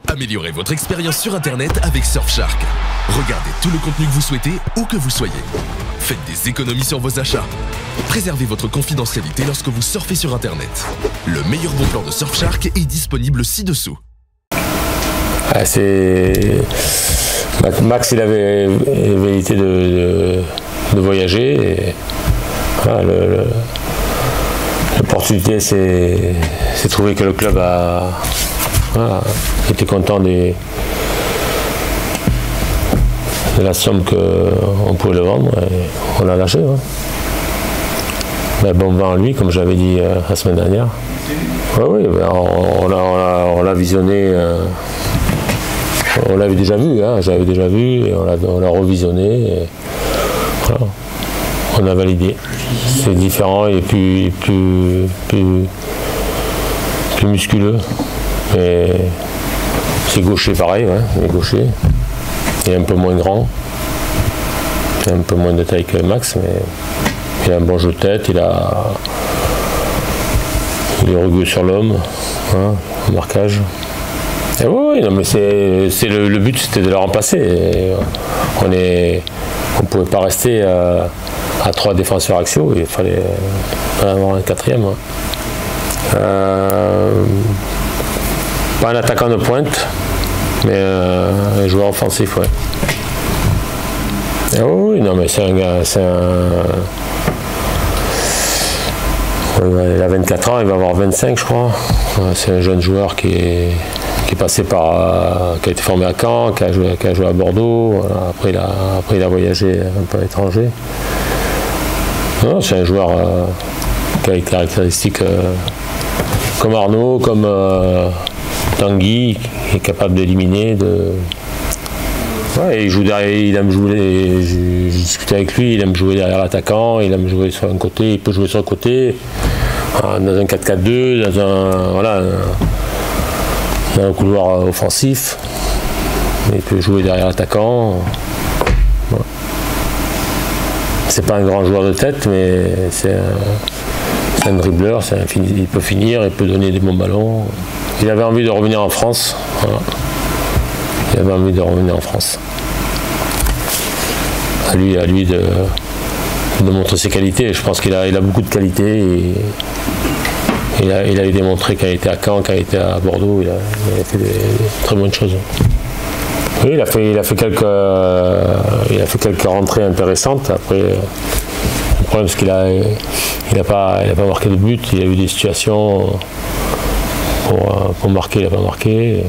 Améliorez votre expérience sur Internet avec Surfshark. Regardez tout le contenu que vous souhaitez, où que vous soyez. Faites des économies sur vos achats. Préservez votre confidentialité lorsque vous surfez sur Internet. Le meilleur bon plan de Surfshark est disponible ci-dessous. Max, il avait évité de voyager. Et, voilà, l'opportunité, c'est trouvé que le club était content de la somme qu'on pouvait le vendre. Et on l'a lâché. Ouais. Mais bon vent lui, comme j'avais dit la semaine dernière. Oui, on l'a visionné. On l'avait déjà vu, hein, j'avais déjà vu, et on l'a revisionné. Et, voilà, on a validé. C'est différent et plus musculeux. Mais c'est gaucher pareil, hein, il est gaucher. Il est un peu moins grand. Il a un peu moins de taille que Max, mais il a un bon jeu de tête, il est rugueux sur l'homme, hein, au marquage. Et oui, non, mais le but, c'était de le remplacer. Et on ne pouvait pas rester à 3 défenseurs axiaux, il fallait avoir un 4e. Hein. Pas un attaquant de pointe, mais un joueur offensif, ouais. Et oui, non, mais c'est un gars, il a 24 ans, il va avoir 25, je crois. C'est un jeune joueur qui est passé qui a été formé à Caen, qui a joué à Bordeaux. Voilà. Après, il a voyagé un peu à l'étranger. C'est un joueur qui a des caractéristiques comme Arnaud, comme Tanguy, qui est capable d'éliminer. Ouais, il joue derrière, il aime jouer. J'ai discuté avec lui, il aime jouer derrière l'attaquant, il aime jouer sur un côté, il peut jouer sur le côté, dans un 4-4-2, dans un couloir offensif. Il peut jouer derrière l'attaquant. Ouais. C'est pas un grand joueur de tête, mais c'est un dribbleur, il peut finir, il peut donner des bons ballons. Il avait envie de revenir en France. Voilà. Il avait envie de revenir en France. À lui de montrer ses qualités. Je pense qu'il a beaucoup de qualités. Et il a démontré qu'il a été à Caen, qu'il a été à Bordeaux. Il a fait des très bonnes choses. Oui, il a fait quelques rentrées intéressantes. Après, le problème, c'est qu'il n'a pas marqué de but. Il a eu des situations pour marquer, il n'a pas marqué.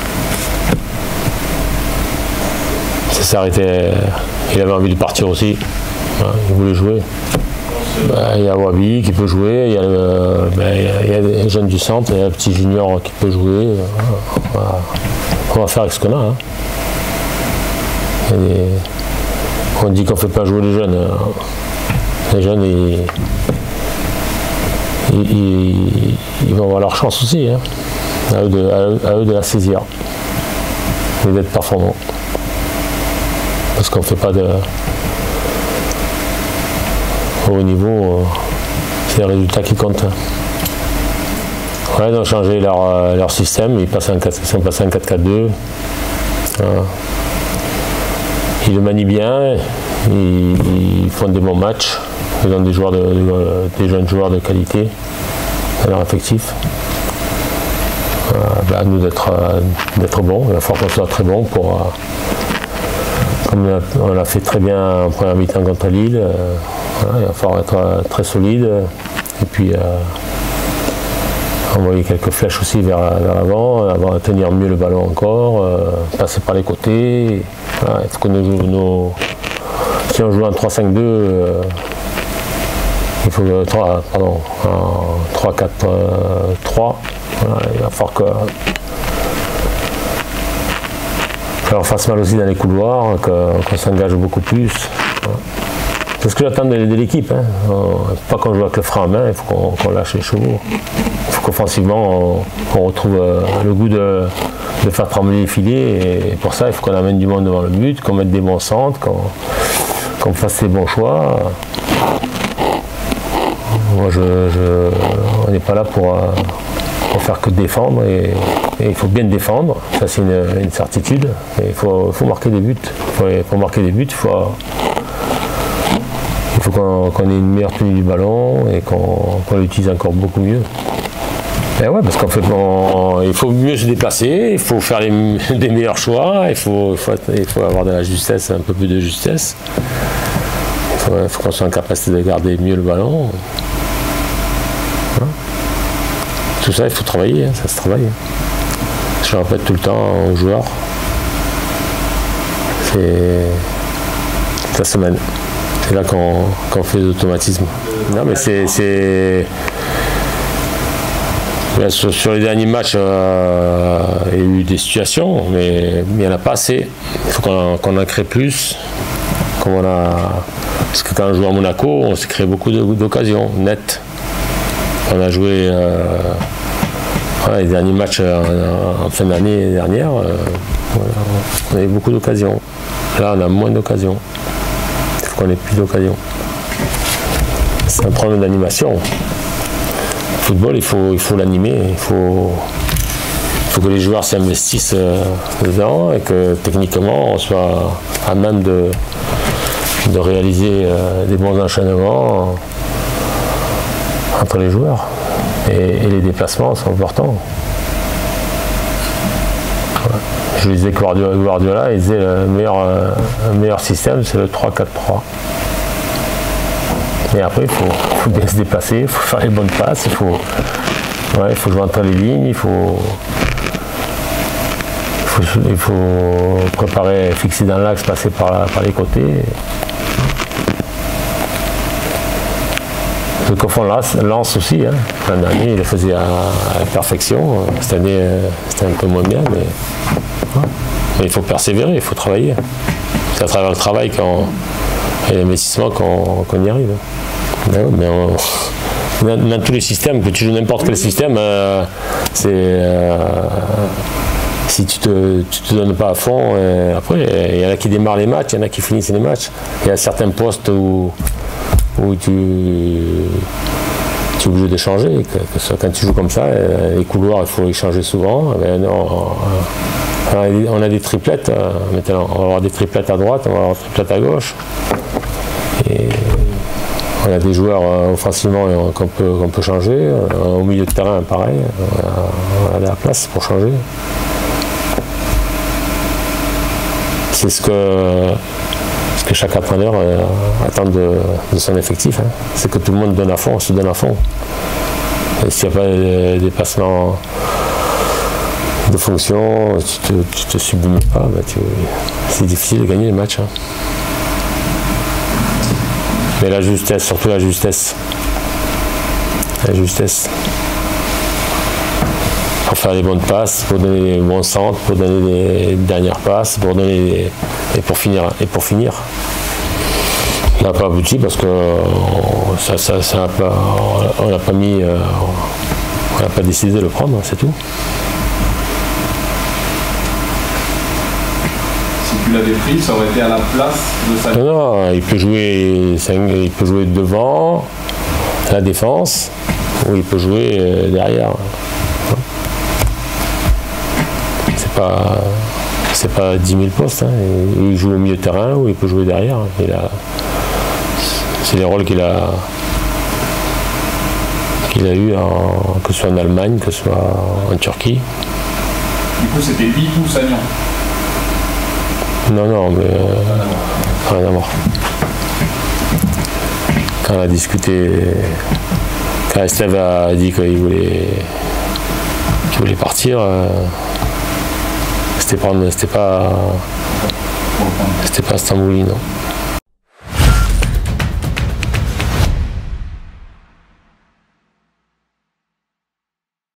Ça s'est arrêté. Il avait envie de partir aussi. Il voulait jouer. Il y a Wabi qui peut jouer. Il y a les jeunes du centre. Il y a le petit junior qui peut jouer. On va faire avec ce qu'on a. Hein. On dit qu'on ne fait pas jouer les jeunes. Les jeunes, ils vont avoir leur chance aussi. Hein. À eux de la saisir. Et d'être performants. Parce qu'on ne fait pas de haut niveau, c'est les résultats qui comptent. Ouais, ils ont changé leur système, ils sont passés en 4-4-2. Ils le manient bien, ils font des bons matchs, ils ont des jeunes joueurs de qualité dans leur effectif. À nous d'être bons, il va falloir qu'on soit très bon pour. Comme on l'a fait très bien en première mi-temps contre Lille, il va falloir être très solide et puis envoyer quelques flèches aussi vers l'avant, tenir mieux le ballon encore, passer par les côtés. Voilà, il faut que si on joue en 3-5-2, il faut en 3-4-3, voilà, il va falloir qu'on fasse mal aussi dans les couloirs, qu'on s'engage beaucoup plus. C'est ce que j'attends de l'équipe. Hein. Pas qu'on joue avec le frein à main, il faut qu'on lâche les chevaux. Il faut qu'offensivement, on retrouve le goût de faire trembler les filets. Et pour ça, il faut qu'on amène du monde devant le but, qu'on mette des bons centres, qu'on fasse les bons choix. Moi, on n'est pas là pour faut faire que défendre et il faut bien défendre, ça c'est une certitude. Et il faut marquer des buts. Pour marquer des buts, il faut qu'on ait une meilleure tenue du ballon et qu'on l'utilise encore beaucoup mieux. Et ouais, parce qu'en fait, il faut mieux se déplacer, il faut faire des meilleurs choix, il faut avoir de la justesse, un peu plus de justesse. Il faut qu'on soit en capacité de garder mieux le ballon. Voilà. Tout ça, il faut travailler, ça se travaille. Je répète tout le temps aux joueurs. Ça se mène. C'est là qu'on fait des automatismes. Non, mais sur les derniers matchs, il y a eu des situations, mais il n'y en a pas assez. Il faut qu'on en crée plus. Parce que quand on joue à Monaco, on s'est créé beaucoup d'occasions, nettes. On a joué les derniers matchs en fin d'année dernière, on a eu beaucoup d'occasions. Là, on a moins d'occasions. Il faut qu'on ait plus d'occasions. C'est un problème d'animation. Le football, il faut l'animer. Il faut que les joueurs s'investissent dedans et que techniquement, on soit à même de réaliser des bons enchaînements entre les joueurs. Et les déplacements sont importants. Voilà. Je disais que Guardiola, il disait le meilleur système, c'est le 3-4-3. Et après, il faut bien se déplacer, il faut faire les bonnes passes, il faut jouer entre les lignes, il faut préparer, fixer dans l'axe, passer par les côtés. Le coffre lance aussi, hein. L'an dernier il le faisait à la perfection, cette année c'était un peu moins bien, mais il faut persévérer, il faut travailler. C'est à travers le travail et l'investissement qu'on y arrive. Mais dans tous les systèmes, que tu joues n'importe quel système, si tu te donnes pas à fond, après il y en a qui démarrent les matchs, il y en a qui finissent les matchs. Il y a certains postes où tu es obligé de changer, quand tu joues comme ça, les couloirs il faut y changer souvent. On a des triplettes maintenant, on va avoir des triplettes à droite, on va avoir des triplettes à gauche. Et on a des joueurs offensivement qu'on peut changer, au milieu de terrain pareil, on a de la place pour changer. C'est ce que chaque entraîneur attend de son effectif, hein. C'est que tout le monde donne à fond, se donne à fond. Et s'il n'y a pas de dépassement de fonction, tu te sublimes pas, c'est difficile de gagner les matchs. Hein. Mais la justesse, surtout la justesse. La justesse. Pour faire les bonnes passes, pour donner les bons centres, pour donner les dernières passes, et pour finir. On n'a pas abouti parce que on n'a pas décidé de le prendre, c'est tout. Si tu l'avais pris, ça aurait été à la place de sa... Non, il peut jouer devant, la défense, ou il peut jouer derrière. C'est pas 10 000 postes, hein. Il joue au milieu de terrain ou il peut jouer derrière. C'est les rôles qu'il a eu, que ce soit en Allemagne, que ce soit en Turquie. Du coup, c'était Bitou Sagnan. Non, mais rien à voir. Quand on a discuté, quand Estève a dit qu'il voulait partir, c'était pas Stambouli, non.